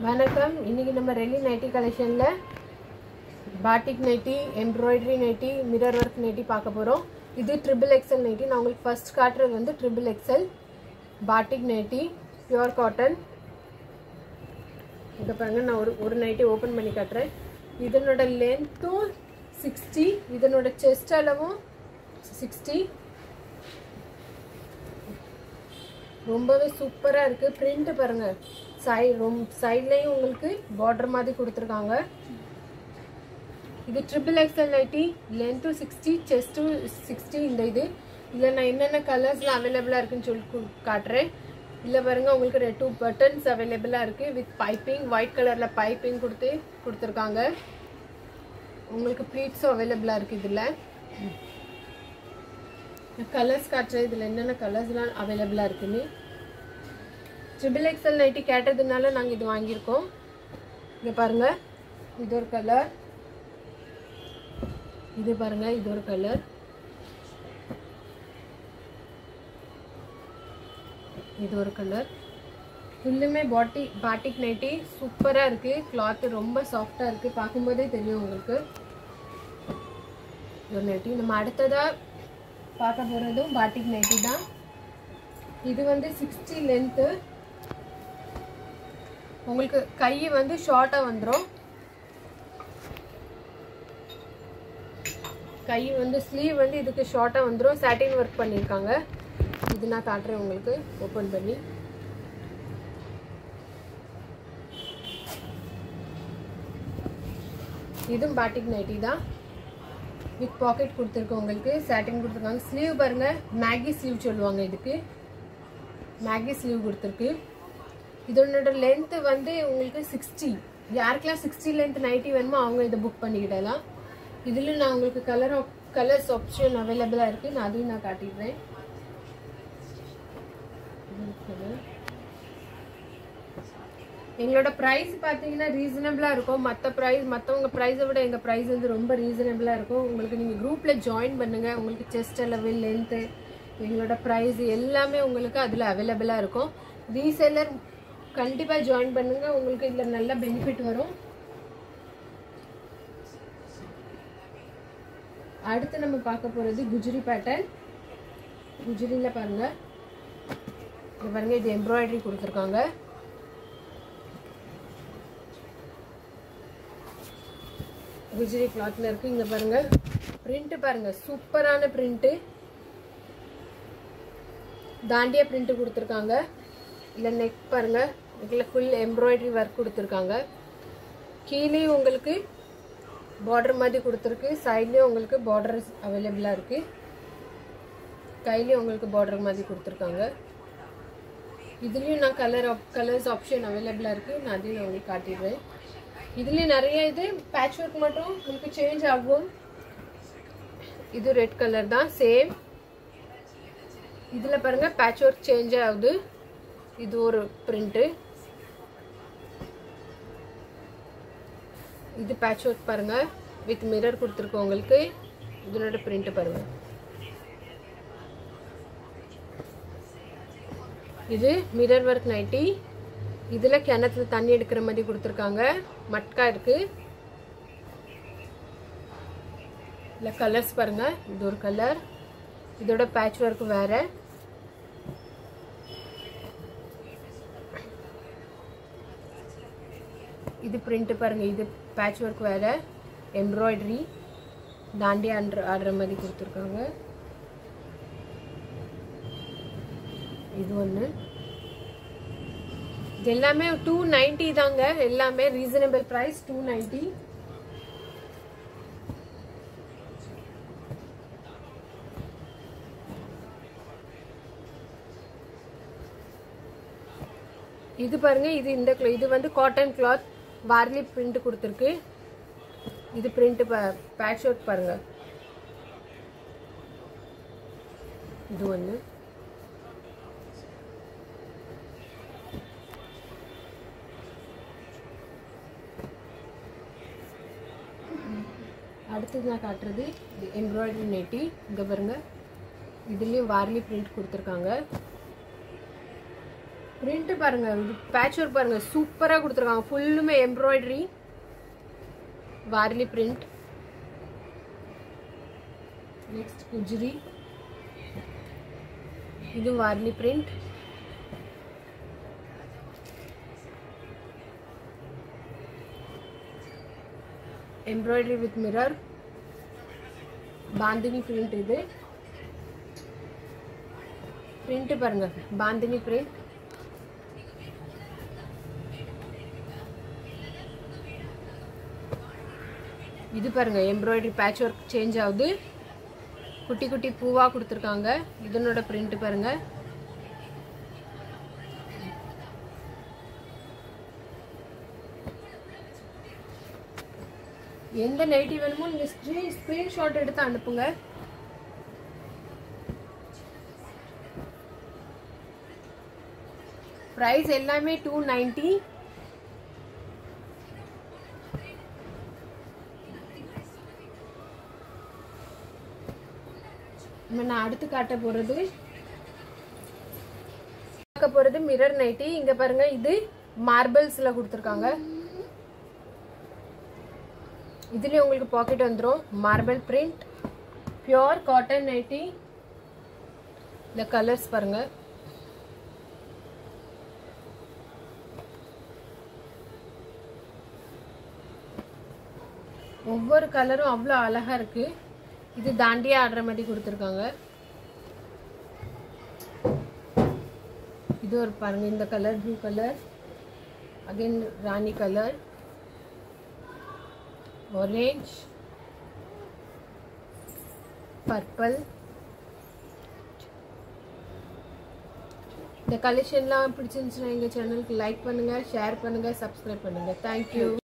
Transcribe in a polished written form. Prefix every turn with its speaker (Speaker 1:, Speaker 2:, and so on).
Speaker 1: வணக்கம். இன்னைக்கு நம்ம ரெலி நைட்டி கலெக்ஷன்ல batik nightie, embroidery nightie, mirror work nightie பார்க்க போறோம். இது ட்ரிபிள் எக்ஸ்எல் நைட்டி. நான் உங்களுக்கு ஃபர்ஸ்ட் காட்டுறது வந்து triple XL batik nightie, pure cotton. இங்க பாருங்க, நான் ஒரு நைட்டி ஓபன் பண்ணி காட்டுறேன். இதனோட லென்த்தும் 60, இதனோட செஸ்ட் அளவும் 60. ரொம்பவே சூப்பரா இருக்கு. பிரிண்ட் பாருங்க, சைட்லயும் உங்களுக்கு பார்டர் மாதிரி கொடுத்துருக்காங்க. இது ட்ரிபிள் எக்ஸ்எல் நைட்டி, லென்த்தும் 60, செஸ்ட்டும் 60. இதில் நான் என்னென்ன கலர்ஸ்லாம் அவைலபிளாக இருக்குன்னு சொல்லி காட்டுறேன். இல்லை பாருங்க, உங்களுக்கு 2 பட்டன்ஸ் அவைலபிளாக இருக்கு வித் பைப்பிங். ஒயிட் கலரில் பைப்பிங் கொடுத்துருக்காங்க. உங்களுக்கு ப்ளீட்ஸும் அவைலபிளாக இருக்கு. இதில் கலர்ஸ் காட்டுறேன். இதில் என்னென்ன கலர்ஸ்லாம் அவைலபிளாக இருக்குன்னு. ட்ரிபிள் எக்ஸ்எல் நைட்டி கேட்டதுனால நாங்கள் இது வாங்கியிருக்கோம். இங்கே பாருங்க, இது ஒரு கலர். இது பாருங்க, இது ஒரு கலர். இது ஒரு கலர். ஃபுல்லுமே பாட்டிக் நைட்டி சூப்பராக இருக்கு. கிளாத் ரொம்ப சாஃப்டாக இருக்கு. பார்க்கும்போதே தெரியும் உங்களுக்கு. ஒரு நைட்டி நம்ம அடுத்ததாக பார்க்க போகிறதும் பாட்டிக் நைட்டி தான். இது வந்து 60 லென்த்து. உங்களுக்கு கை வந்து ஷார்ட்டாக வந்துடும். கை வந்து ஸ்லீவ் வந்து இதுக்கு ஷார்ட்டாக வந்துடும். சாட்டின் ஒர்க் பண்ணியிருக்காங்க. இது நான் காட்டுறேன் உங்களுக்கு ஓப்பன் பண்ணி. இதுவும் பாட்டிக் நைட்டி தான். வித் பாக்கெட் கொடுத்துருக்கோம். உங்களுக்கு சாட்டின் கொடுத்துருக்காங்க. ஸ்லீவ் பாருங்க, மேகி ஸ்லீவ் சொல்லுவாங்க. இதுக்கு மேகி ஸ்லீவ் கொடுத்துருக்கு. இதனோட லென்த் வந்து உங்களுக்கு 60. யாருக்கெல்லாம் 60 லென்த் நைட்டி வேணுமோ அவங்க இதை புக் பண்ணிக்கிடலாம். இதில் நான் உங்களுக்கு கலர்ஸ் ஆப்ஷன் அவைலபிளாக இருக்குது. நான் அதையும் நான் காட்டிடுறேன். எங்களோட ப்ரைஸ் பார்த்தீங்கன்னா ரீசனபிளாக இருக்கும். மற்றவங்க ப்ரைஸை விட எங்கள் ப்ரைஸ் வந்து ரொம்ப ரீசனபிளாக இருக்கும். உங்களுக்கு நீங்கள் குரூப்பில் ஜாயின் பண்ணுங்கள். உங்களுக்கு செஸ்ட் அளவு, லென்த்து, எங்களோட ப்ரைஸ் எல்லாமே உங்களுக்கு அதில் அவைலபிளாக இருக்கும். ரீசெல்லர் கண்டிப்பாக ஜாயின் பண்ணுங்கள். உங்களுக்கு இதில் நல்ல பெனிஃபிட் வரும். அடுத்து நம்ம பார்க்க போகிறது குஜ்ரி பேட்டர்ன். குஜ்ரியில் பாருங்கள், இது பாருங்கள், இது எம்ப்ராய்டரி கொடுத்துருக்காங்க. குஜ்ரி கிளாத்ல இருக்கு. இங்க பாருங்க, பிரிண்ட் பாருங்க, சூப்பரான பிரிண்ட். தாண்டியா பிரிண்ட் கொடுத்துருக்காங்க. இல்ல நெக் பாருங்க, இதுல ஃபுல் எம்ப்ராய்டரி ஒர்க் கொடுத்துருக்காங்க. கீழே உங்களுக்கு பார்டர் மாதிரி கொடுத்துருக்கு. சைட்லயும் உங்களுக்கு பார்டர் அவைலபிளா இருக்கு. கையிலயும் உங்களுக்கு பார்டர் மாதிரி கொடுத்துருக்காங்க. இதுலயும் நான் கலர்ஸ் ஆப்ஷன் அவைலபிளா இருக்கு. நான் அதையும் உங்களுக்கு காட்டிடுறேன். இதுல நிறைய இது பேட்ச் ஒர்க் மட்டும் உங்களுக்கு சேஞ்ச் ஆகும். இது ரெட் கலர் தான், சேம். இதுல பாருங்க பேட்ச் ஒர்க் சேஞ்ச் ஆகுது. இது ஒரு பிரிண்ட். இது பேட்ச் ஒர்க் பாருங்க, வித் மிரர் கொடுத்துருக்கோம் உங்களுக்கு. இதனோட பிரிண்ட் பாருங்க. இது மிரர் ஒர்க் நைட்டி. இதுல கிணத்துல தண்ணி எடுக்கிற மாதிரி கொடுத்துருக்காங்க. மட்கா இருக்கு. இல்ல கலர்ஸ் பாருங்க, இது ஒரு கலர். இதோட பேட்ச் ஒர்க் வேற. இது பிரிண்ட் பாருங்க, இது பேட்ச் ஒர்க் வேற. எம்ப்ராய்டரி தாண்டியா ஆடுற மாதிரி கொடுத்துருக்காங்க. இது ஒன்று. இது எல்லாமே 290 தாங்க. எல்லாமே ரீசனபிள் பிரைஸ், 290. இது பாருங்க, இது வந்து காட்டன் கிளாத், வார்லி பிரிண்ட் கொடுத்துருக்கு. இது பிரிண்ட் பேட்ச் ஒர்க் பாருங்க. இது ஒன்று. அடுத்தது நான் காட்டுறது எம்ப்ராய்டரி நைட்டி. இங்கே பாருங்க, இதுலேயும் வார்லி பிரிண்ட் கொடுத்துருக்காங்க. பிரிண்ட் பாருங்க, பேட்ச் ஒர்க் பாருங்க, சூப்பரா கொடுத்துருக்காங்க. ஃபுல்லுமே embroidery Warli print. Next Gujri, இது Warli print. Embroidery with mirror, bandhani print. இது பிரிண்ட் பாருங்க, பாந்தினி பிரிண்ட். இது பாருங்க எம்ப்ராய்டரி பேட்ச் ஒர்க் சேஞ்ச் ஆகுது, குட்டி குட்டி பூவா கொடுத்துருக்காங்க. இதனோட பிரிண்ட் பாருங்க. எந்த நைட்டி வேணுமோ நீங்க ஸ்கிரீன்ஷாட் எடுத்து அனுப்புங்க. பிரைஸ் எல்லாமே 290. நான் அடுத்து காட்ட போறது மிரர் நைட்டி. இங்க பாருங்க, இது மார்பிள்ஸ்ல கொடுத்துருக்காங்க. இதுலயும் உங்களுக்கு பாக்கெட் வந்துடும். Marble print, pure cotton nightie. இந்த கலர்ஸ் பாருங்க. ஒவ்வொரு கலரும் அவ்வளோ அழகா இருக்கு. இது தாண்டியா ஆடுற மாதிரி கொடுத்துருக்காங்க. இது ஒரு பாருங்க, இந்த colour blue colour, again rani colour, orange, purple. இந்த கலெக்ஷன்லாம் பிடிச்சிருந்துச்சுன்னா எங்கள் சேனலுக்கு லைக் பண்ணுங்க, ஷேர் பண்ணுங்க, சப்ஸ்கிரைப் பண்ணுங்க. தேங்க்யூ.